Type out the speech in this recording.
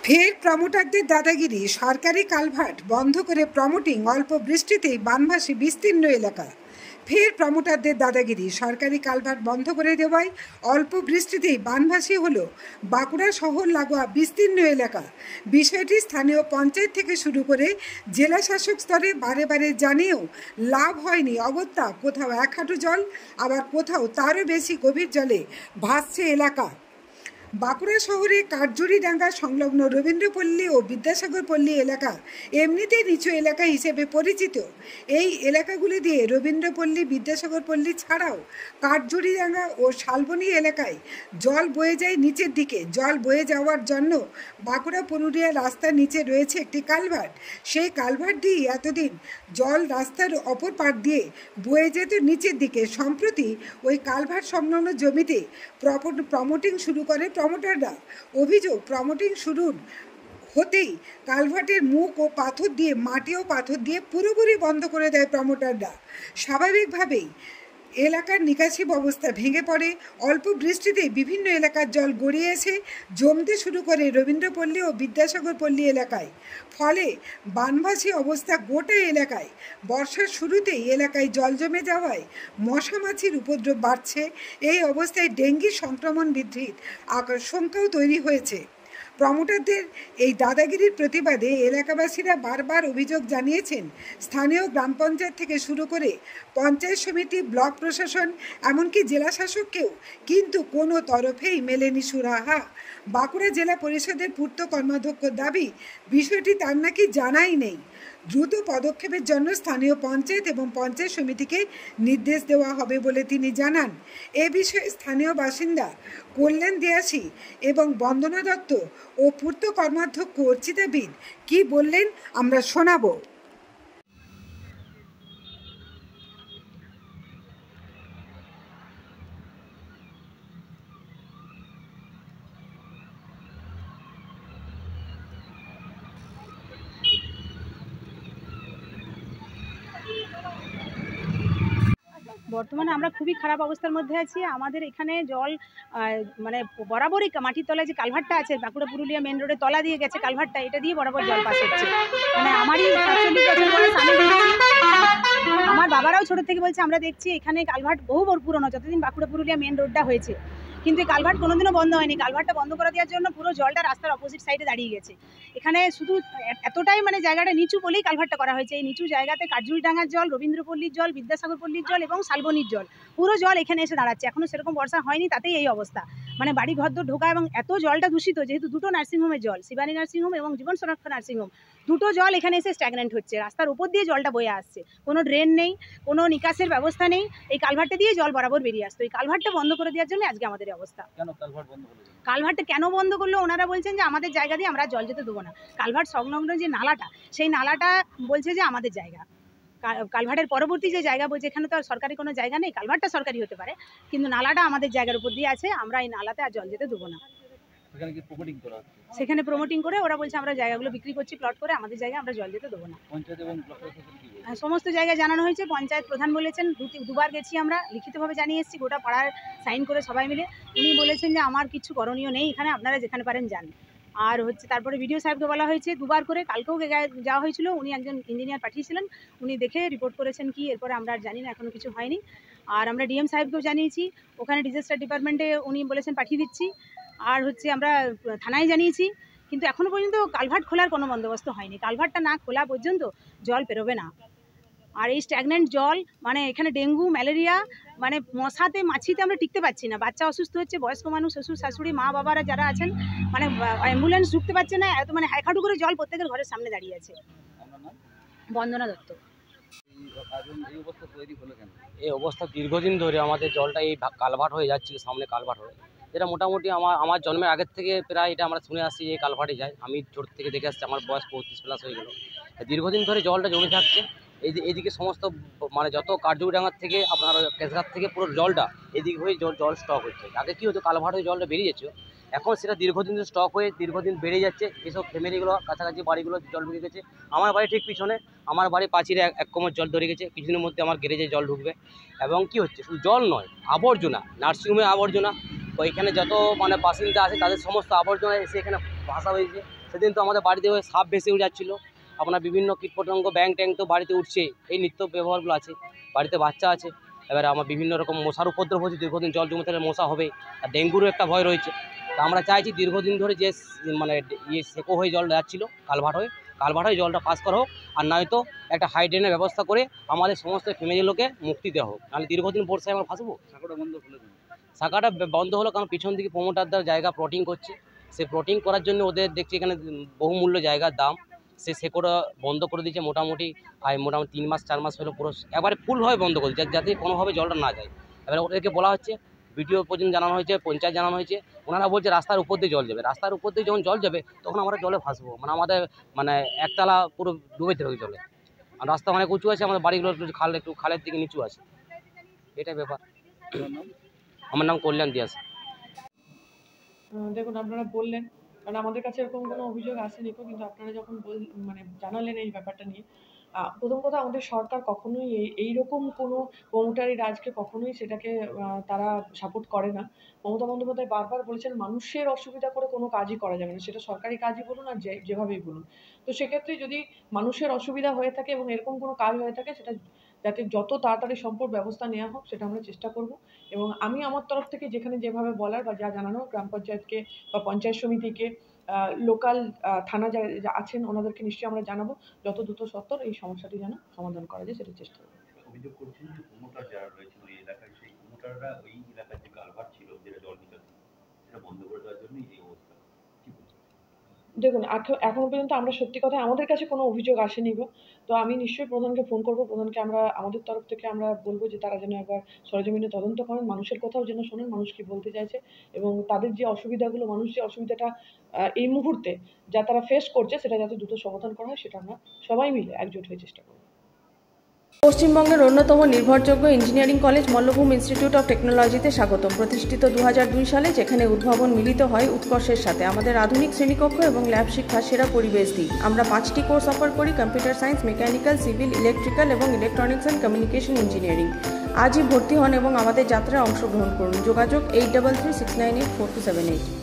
ফের প্রমোটারদের দাদাগিরি। সরকারি কালভার্ট বন্ধ করে প্রমোটিং। অল্প বৃষ্টিতেই বানভাসী বিস্তীর্ণ এলাকা। ফের প্রমোটারদের দাদাগিরি। সরকারি কালভার্ট বন্ধ করে দেওয়ায় অল্প বৃষ্টিতেই বানভাসী হলো বাঁকুড়া শহর লাগোয়া বিস্তীর্ণ এলাকা। বিষয়টি স্থানীয় পঞ্চায়েত থেকে শুরু করে জেলা শাসক স্তরে বারে বারে জানিয়েও লাভ হয়নি। অগত্যা কোথাও এক হাঁটু জল, আবার কোথাও তারও বেশি গভীর জলে ভাসছে এলাকা। বাঁকুড়া শহরে কাঠজুড়িডাঙ্গা সংলগ্ন রবীন্দ্রপল্লী ও বিদ্যাসাগর পল্লী এলাকা এমনিতেই নিচু এলাকা হিসেবে পরিচিত। এই এলাকাগুলি দিয়ে রবীন্দ্রপল্লী, বিদ্যাসাগর পল্লী ছাড়াও কাঠজুড়িডাঙ্গা ও শালবনী এলাকায় জল বয়ে যায় নিচের দিকে। জল বয়ে যাওয়ার জন্য বাঁকুড়া পুরুলিয়া রাস্তার নিচে রয়েছে একটি কালভার্ট। সেই কালভার্ট দিয়ে এতদিন জল রাস্তার অপর পাড় দিয়ে বয়ে যেত নিচের দিকে। সম্প্রতি ওই কালভার্ট সংলগ্ন জমিতে প্রমোটিং শুরু করে প্রমোটাররা। অভিযোগ, প্রমোটিং শুরুর হতেই কালভার্টের মুখ ও পাথর দিয়ে, মাটি ও পাথর দিয়ে পুরোপুরি বন্ধ করে দেয় প্রমোটাররা। স্বাভাবিকভাবেই এলাকার নিকাশি ব্যবস্থা ভেঙে পড়ে। অল্প বৃষ্টিতে বিভিন্ন এলাকার জল গড়িয়ে এসে জমতে শুরু করে রবীন্দ্রপল্লী ও বিদ্যাসাগর পল্লী এলাকায়। ফলে বানভাসী অবস্থা গোটা এলাকায়। বর্ষার শুরুতেই এলাকায় জল জমে যাওয়ায় মশা মাছির উপদ্রব বাড়ছে। এই অবস্থায় ডেঙ্গি সংক্রমণ বৃদ্ধির আশঙ্কাও তৈরি হয়েছে। প্রমোটারদের এই দাদাগিরির প্রতিবাদে এলাকাবাসীরা বারবার অভিযোগ জানিয়েছেন স্থানীয় গ্রাম পঞ্চায়েত থেকে শুরু করে পঞ্চায়েত সমিতি, ব্লক প্রশাসন, এমনকি জেলা শাসককেও, কিন্তু কোনো তরফেই মেলেনি সুরাহা। বাঁকুড়া জেলা পরিষদের পূর্ত কর্মাধ্যক্ষর দাবি, বিষয়টি তার নাকি জানাই নেই। দ্রুত পদক্ষেপের জন্য স্থানীয় পঞ্চায়েত এবং পঞ্চায়েত সমিতিকে নির্দেশ দেওয়া হবে বলে তিনি জানান। এ বিষয়ে স্থানীয় বাসিন্দা কল্যাণ দিয়াসী এবং বন্দনা দত্ত ও পূর্ত কর্মাধ্যক্ষ অর্চিতা বিদ কি বললেন আমরা শোনাবো। বর্তমানে আমরা খুবই খারাপ অবস্থার মধ্যে আছি। আমাদের এখানে জল মানে বরাবরই মাটির তলায় যে কালভার্টটা আছে, বাঁকুড়া পুরুলিয়া মেন রোডের তলা দিয়ে গেছে কালভার্টটা, এটা দিয়ে বরাবর জল পাস হচ্ছে। মানে আমারই ৪৭ বছর বয়স, আমি দেখছি, আমার বাবারাও ছোটো থেকে বলছে, আমরা দেখছি এখানে কালভার্ট বহু পুরনো, যতদিন বাঁকুড়া পুরুলিয়া মেন রোডটা হয়েছে, কিন্তু এই কালভার্ট কোনোদিনও বন্ধ হয়নি। কালভার্টটা বন্ধ করে দেওয়ার জন্য পুরো জলটা রাস্তার অপোজিট সাইডে দাঁড়িয়ে গেছে। এখানে শুধু এতটাই মানে জায়গাটা নিচু বলেই কালভার্টটা করা হয়েছে। এই নিচু জায়গাতে কাঠজুড়িডাঙ্গার জল, রবীন্দ্রপল্লীর জল, বিদ্যাসাগর পল্লীর জল এবং শালবনীর জল, পুরো জল এখানে এসে দাঁড়াচ্ছে। এখনও সেরকম বর্ষা হয়নি, তাতেই এই অবস্থা। মানে বাড়ি ঘরদোর ঢোকা, এবং এত জলটা দূষিত, যেহেতু দুটো নার্সিংহোমের জল, শিবানী নার্সিংহোম এবং জীবন সুরক্ষা নার্সিংহোম, দুটো জল এখানে এসে স্ট্যাগনেন্ট হচ্ছে। রাস্তার উপর দিয়ে জলটা বয়ে আসছে, কোনো ড্রেন নেই, কোনো নিকাশের ব্যবস্থা নেই। এই কালভার্টে দিয়ে জল বরাবর বেরিয়ে আসতো। এই কালভার্টটা বন্ধ করে দেওয়ার জন্য আজকে আমাদের অবস্থা। কালভার্টটা কেন বন্ধ করলো? ওনারা বলছেন যে আমাদের জায়গা দিয়ে আমরা জল যেতে দেবো না। কালভার্ট সংলগ্ন যে নালাটা, সেই নালাটা বলছে যে আমাদের জায়গা। কালভার্টের পরবর্তী যে জায়গা বলছে, এখানে তো আর সরকারি কোনো জায়গা নেই। কালভার্টটা সরকারি হতে পারে, কিন্তু নালাটা আমাদের জায়গার উপর দিয়ে আছে। আমরা এই নালাতে আর জল যেতে দেবো না। সেখানে প্রমোটিং করে ওরা বলছে আমরা জায়গাগুলো বিক্রি করছি প্লট করে, আমাদের জায়গায় আমরা জল যেতে দেবো না। সমস্ত জায়গায় জানানো হয়েছে। পঞ্চায়েত প্রধান বলেছেন, দুবার গেছি আমরা, লিখিতভাবে জানিয়ে এসেছি, গোটা পাড়ার সাইন করে সবাই মিলে। উনি বলেছেন যে আমার কিছু করণীয় নেই এখানে, আপনারা যেখানে পারেন যান। আর তারপরে বিডিও সাহেবকে বলা হয়েছে দুবার করে, কালকেও যাওয়া হয়েছিল, উনি একজন ইঞ্জিনিয়ার পাঠিয়েছিলেন, উনি দেখে রিপোর্ট করেছেন কি, এরপরে আমরা আর জানি না, এখনও কিছু হয়নি। আর আমরা ডিএম সাহেবকেও জানিয়েছি, ওখানে ডিজাস্টার ডিপার্টমেন্টে উনি বলেছেন পাঠিয়ে দিচ্ছি। আর আমরা থানায় জানিয়েছি, কিন্তু এখনও পর্যন্ত কালভার্ট খোলার কোনো বন্দোবস্ত হয়নি। কালভার্টটা না খোলা পর্যন্ত জল পেরোবে না। আর এই স্ট্যাগনেন্ট জল, মানে এখানে ডেঙ্গু, ম্যালেরিয়া, মানে মশাতে মাছিতে আমরা টিকতে পারছি না। বাচ্চা অসুস্থ হচ্ছে, বয়স্ক মানুষ, শ্বশুর শাশুড়ি, মা বাবারা যারা আছেন, মানে অ্যাম্বুলেন্স ঢুকতে পারছে না। এত মানে হাইখাটু করে জল প্রত্যেকের ঘরের সামনে দাঁড়িয়ে আছে। বন্দনা দত্ত। এই অবস্থা দীর্ঘদিন ধরে আমাদের জলটা এই কালভার্ট হয়ে যাচ্ছে, সামনে কালভার্ট হয়ে, যেটা মোটামুটি আমার জন্মের আগের থেকে প্রায় এটা আমরা শুনে আসছি যে কালভার্টে যায়। আমি ছোট থেকে দেখে আসছি, আমার বয়স 35+ হয়ে গেল। দীর্ঘদিন ধরে জলটা জমে থাকছে। এইদিকে সমস্ত মানে যত কাঠজুড়িডাঙ্গার থেকে আপনার কেশঘাট থেকে পুরো জলটা এদিকে হয়ে জল স্টক হচ্ছে। আগে কী হতো, কালভার্ট হয়ে জলটা বেরিয়ে যাচ্ছে, এখন সেটা দীর্ঘদিন স্টক হয়ে দীর্ঘদিন বেড়ে যাচ্ছে। এসব ফ্যামিলিগুলো, কাছাকাছি বাড়িগুলো জল ঢুকে গেছে। আমার বাড়ি ঠিক পিছনে, আমার বাড়ি পাঁচিরে এক কোমর জল ধরে গেছে। কিছুদিনের মধ্যে আমার গ্যারেজে জল ঢুকবে। এবং কি হচ্ছে, শুধু জল নয়, আবর্জনা, নার্সিংহোমে আবর্জনা, ওইখানে যত মানে বাসিন্দা আছে তাদের সমস্ত আবর্জনা এসে এখানে ভাসা হয়েছে। সেদিন তো আমাদের বাড়িতে সাপ ভেসে উঠে যাচ্ছিলো, আপনার বিভিন্ন কীটপতঙ্গ ব্যাং ট্যাং তো বাড়িতে উঠছে, এই নিত্য ব্যবহারগুলো আছে। বাড়িতে বাচ্চা আছে, এবারে আমার বিভিন্ন রকম মশার উপদ্রব হচ্ছে, দীর্ঘদিন জল জমে থাকলে মশা হবে, আর ডেঙ্গুরও একটা ভয় রয়েছে। তা আমরা চাইছি দীর্ঘদিন ধরে যে মানে সেকো হয়ে জল যাচ্ছিলো কালভার্ট হয়ে জলটা পাস করা হোক, আর নয়তো একটা হাইড্রেনের ব্যবস্থা করে আমাদের সমস্ত ফ্যামিলিগুলোকে মুক্তি দেওয়া হোক, নাহলে দীর্ঘদিন বর্ষায় আমরা ফাঁসবো। শাখাটা বন্ধ হলো কারণ পিছন দিকে প্রমোটারদের জায়গা প্লটিং করছে, সে প্লটিং করার জন্য ওদের দেখছি এখানে বহুমূল্য জায়গার দাম, সে সেকোটা বন্ধ করে দিয়েছে। মোটামুটি 3 মাস 4 মাস হলো পুরো একবারে ফুলভাবে বন্ধ করে দিচ্ছে, যাতে কোনোভাবে জলটা না যায়। এবারে ওদেরকে বলা হচ্ছে, ভিডিও পর্যন্ত জানানো হয়েছে, পঞ্চায়েত জানানো হয়েছে, ওনারা বলছে রাস্তার উপর দিয়ে জল যাবে। রাস্তার উপর দিয়ে যখন জল যাবে তখন আমরা জলে ফাঁসবো, মানে আমাদের মানে একতলা পুরো ডুবে যাবে জলে। আর রাস্তা অনেক উঁচু আছে, আমাদের বাড়িগুলো একটু খালের দিকে নিচু আছে, এটাই ব্যাপার। আমার নাম কল্যাণ দিয়াস। দেখুন, আপনারা বললেন, কারণ আমাদের কাছে এরকম কোনো অভিযোগ আসেনি, কিন্তু আপনারা যখন মানে জানালেন এই ব্যাপারটা নিয়ে, প্রথম কথা আমাদের সরকার কখনোই এইরকম কোনো প্রমোটারি রাজকে কখনোই সেটাকে তারা সাপোর্ট করে না। মমতা বন্দ্যোপাধ্যায় বারবার বলেছেন মানুষের অসুবিধা করে কোনো কাজই করা যাবে না, সেটা সরকারি কাজই বলুন আর যেভাবেই বলুন। তো সেক্ষেত্রে যদি মানুষের অসুবিধা হয়ে থাকে এবং এরকম কোনো কাজ হয়ে থাকে, সেটা যাতে যত তাড়াতাড়ি সম্ভব ব্যবস্থা নেওয়া হোক, সেটা আমরা চেষ্টা করব। এবং আমি আমার তরফ থেকে যেখানে যেভাবে বলার বা যা জানানো, গ্রাম পঞ্চায়েতকে বা পঞ্চায়েত সমিতিকে, লোকাল থানা যা আছেন ওনাদেরকে নিশ্চয়ই আমরা জানাবো, যত দ্রুত সত্বর এই সমস্যাটি যেন সমাধান করা যায় সেটা চেষ্টা করবো। অভিযোগ করছেন যে প্রমোটার যারা রয়েছে ওই এলাকায়, সেই প্রমোটাররা ওই এলাকার যে কালভার্ট ছিল যেটা জল নিকাশি, সেটা বন্ধ করে দেওয়ার জন্যই এই অবস্থা। কি বলছেন? দেখুন, এখনো পর্যন্ত আমরা সত্যি কথা আমাদের কাছে কোনো অভিযোগ আসেনি গো। তো আমি নিশ্চয়ই প্রধানকে ফোন করবো, প্রধানকে আমরা আমাদের তরফ থেকে আমরা বলবো যে তারা যেন একবার সরেজমিনে তদন্ত করেন, মানুষের কথাও যেন শোনেন, মানুষ কি বলতে চাইছে এবং তাদের যে অসুবিধাগুলো, মানুষ যে অসুবিধাটা এই মুহূর্তে যা তারা ফেস করছে, সেটা যাতে দ্রুত সমাধান করা হয়, সেটা আমরা সবাই মিলে একজোট হয়ে চেষ্টা করব। পশ্চিমবঙ্গের অন্যতম নির্ভরযোগ্য engineering college Mallabhum institute of টেকনোলজিতে স্বাগতম। প্রতিষ্ঠিত 2002 সালে, যেখানে উদ্ভাবন মিলিত হয় উৎকর্ষের সাথে। আমাদের আধুনিক শ্রেণীকক্ষ এবং ল্যাব শিক্ষার সেরা পরিবেশ দিই। আমরা 5টি কোর্স অফার করি: computer science, mechanical, civil, electrical এবং ইলেকট্রনিক্স অ্যান্ড কমিউনিকেশন ইঞ্জিনিয়ারিং। আজই ভর্তি হন এবং আমাদের যাত্রায় অংশগ্রহণ করুন। যোগাযোগ 8336984278।